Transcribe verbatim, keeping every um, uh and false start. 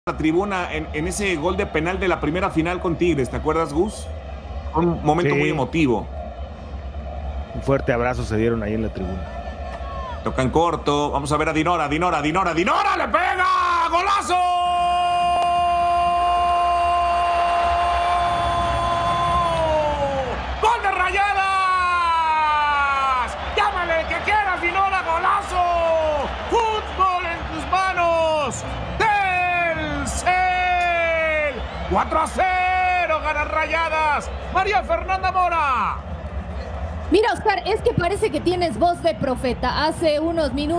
la tribuna en, en ese gol de penal de la primera final con Tigres, ¿te acuerdas, Gus? Un momento Sí. muy emotivo. Un fuerte abrazo se dieron ahí en la tribuna. Tocan corto, vamos a ver a Dinora, Dinora, Dinora, Dinora, ¡le pega! ¡Golazo! ¡Gol de Rayadas! ¡Llámale que quieras, Dinora, golazo! ¡Fútbol en tus manos! ¡Telcel! cuatro a cero, ganan Rayadas. María Fernanda Mora. Mira, Oscar, es que parece que tienes voz de profeta. Hace unos minutos